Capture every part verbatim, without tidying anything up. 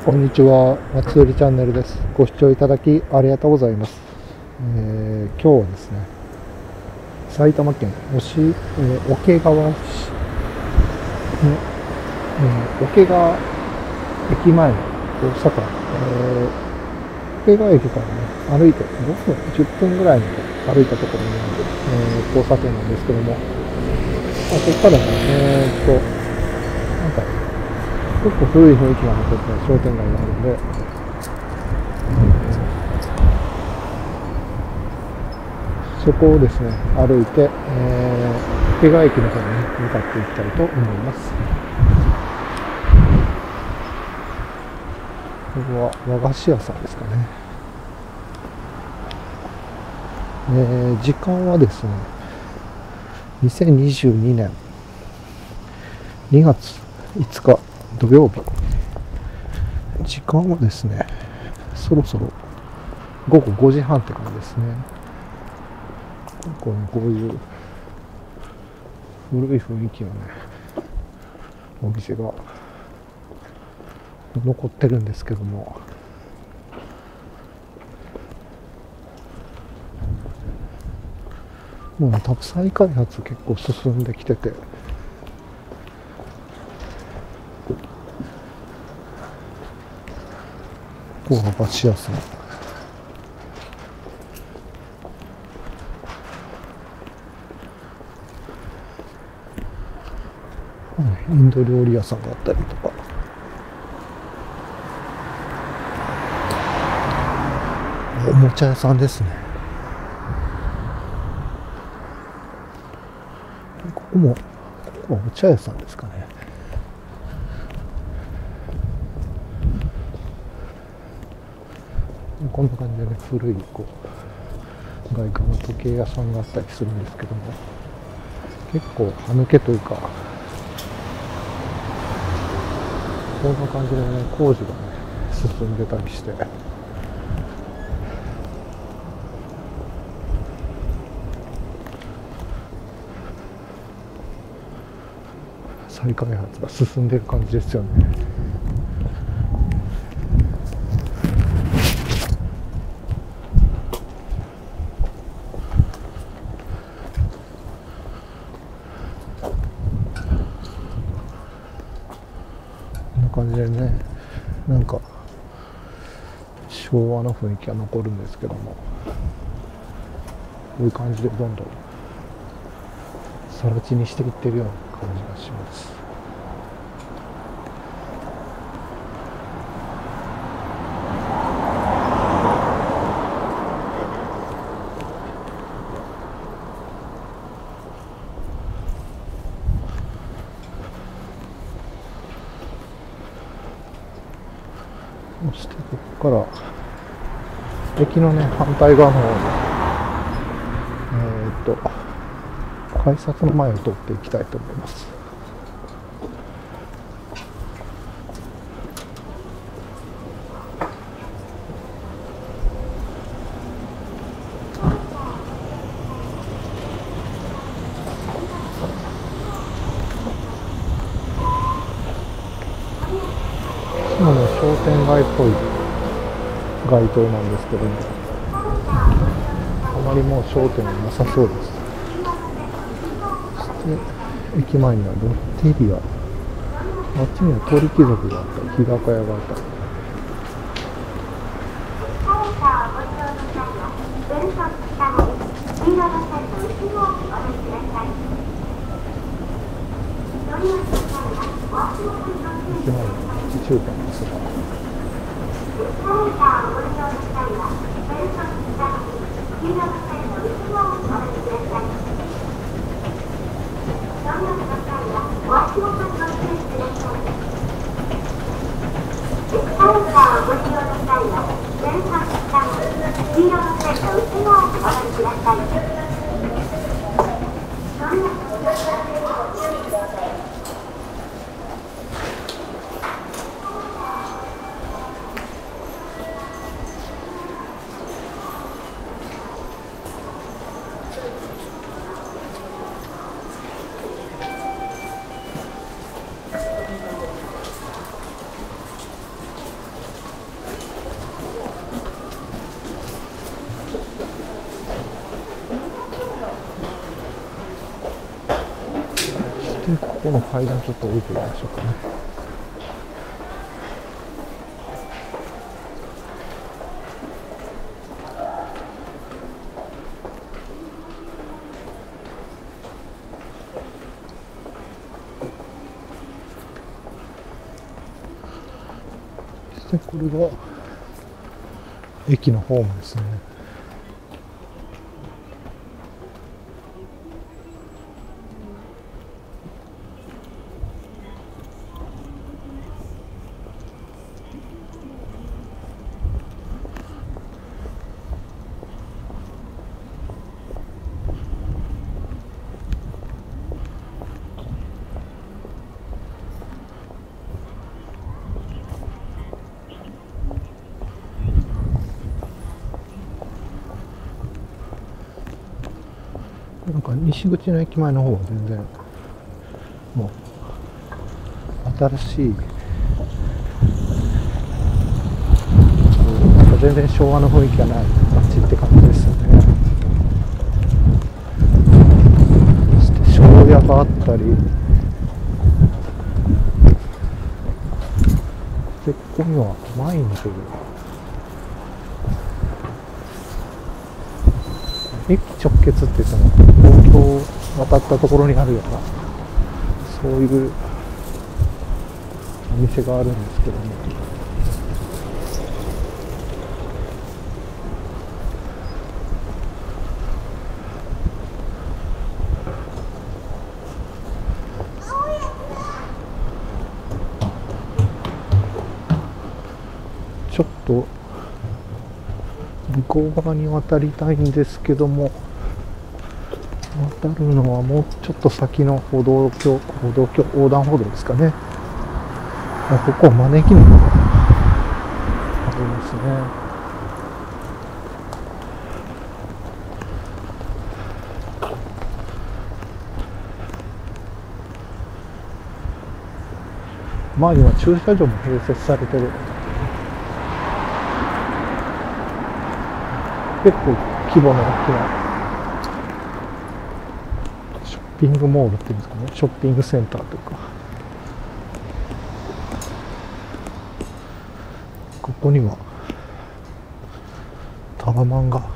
こんにちは、まちどりチャンネルです。ご視聴いただきありがとうございます。えー、今日はですね、埼玉県押、えー、桶川市の、えー、桶川駅前の大阪、えー、桶川駅からね、歩いてごふん、じゅっぷんぐらいの歩いたところにある、えー、交差点なんですけども、まあ、そこからね、えー、っと、なんか、結構古い雰囲気が残った商店街があるんで、そこをですね、歩いて、えー、桶川駅の方に向かっていきたいと思います。ここは和菓子屋さんですかね。えー、時間はですね、にせんにじゅうにねんにがついつか土曜日。時間はですね、そろそろごごごじはんって感じですね。結構ね、こういう古い雰囲気のね、お店が残ってるんですけども、もうね、多分再開発結構進んできてて、ここは和菓子屋さん。インド料理屋さんがあったりとか、おもちゃ屋さんですね。ここも、ここはお茶屋さんですかね。こんな感じでね、古いこう外観の時計屋さんがあったりするんですけども、結構歯抜けというか、こんな感じでね、工事がね、進んでたりして、再開発が進んでる感じですよね。こんな感じでね、なんか昭和の雰囲気が残るんですけども、こういう感じでどんどん更地にしていってるような感じがします。そしてここから駅のね、反対側の方にえー、っと改札の前を通っていきたいと思います。今の商店街っぽい街灯なんですけども、あまりもう商店はなさそうです。そして駅前にはロッテリア、あっちには鳥貴族があったり、日高屋があったり、駅前の町中華ですが、 で、ここの階段ちょっと降りてみましょうかね。で、これが駅のホームですね。なんか西口の駅前の方は全然もう新しい、なんか全然昭和の雰囲気がない街って感じですよね。そして庄屋があったり、でここには前に出る駅直結って言っても東京を渡ったところにあるようなそういうお店があるんですけども、ちょっと向こう側に渡りたいんですけども、渡るのはもうちょっと先の歩道橋、歩道橋、横断歩道ですかね。あ、ここは招き猫がありますね。前には駐車場も併設されてる。結構規模の大きなショッピングモールっていうんですかね、ショッピングセンターというか、ここにはタワマンが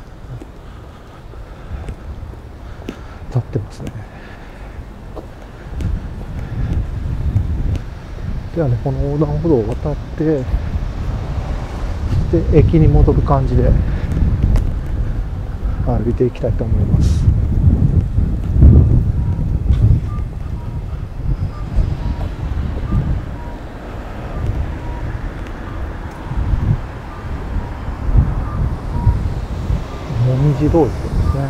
立ってますね。ではね、この横断歩道を渡ってで駅に戻る感じで歩いていきたいと思います。もみじ通りですね。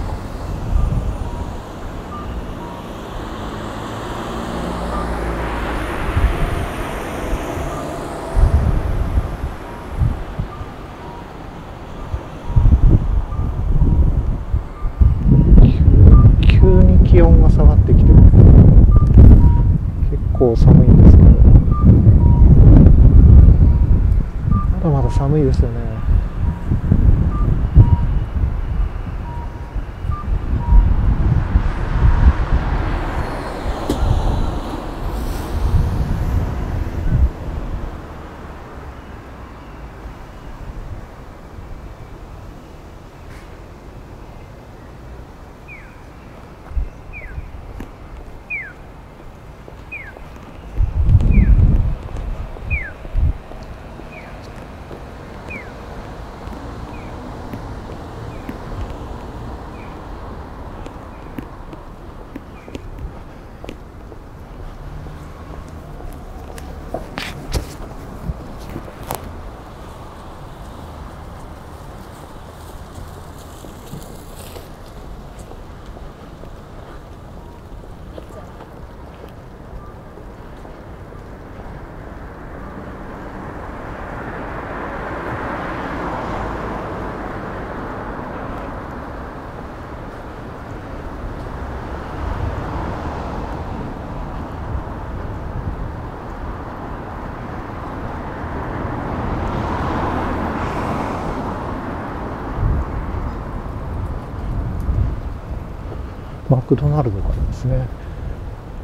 気温が下がってきて、結構寒いんですけど、まだまだ寒いですよね。マクドナルドがありますね。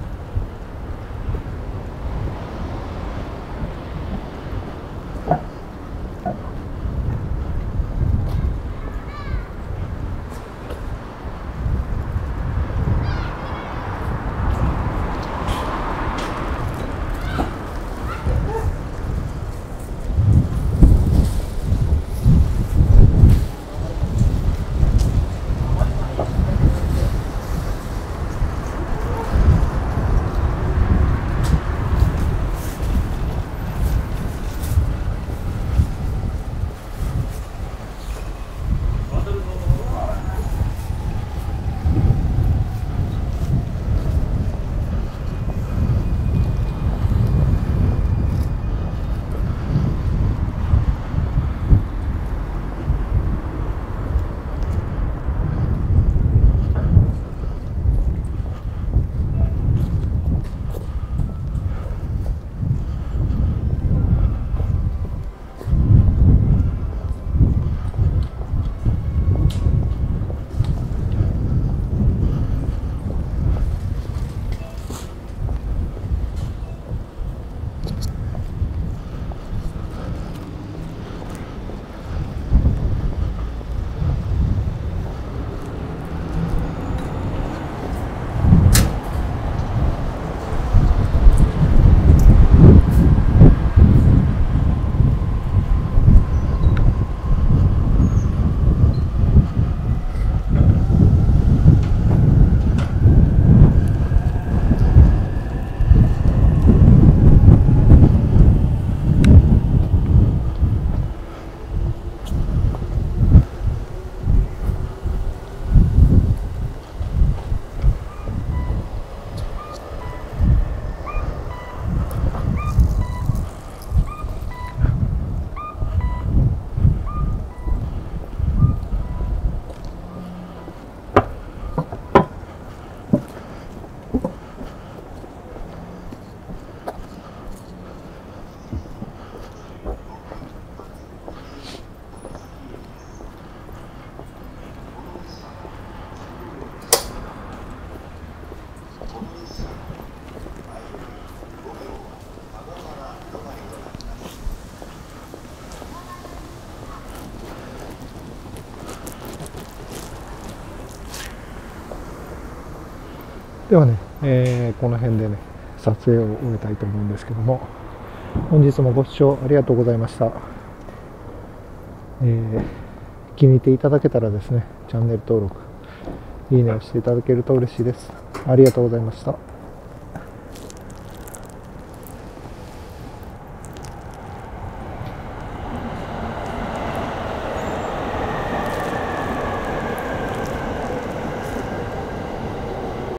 ではね、えーこの辺でね、撮影を終えたいと思うんですけども、本日もご視聴ありがとうございました。えー気に入っていただけたらですね、チャンネル登録、いいねをしていただけると嬉しいです。ありがとうございました。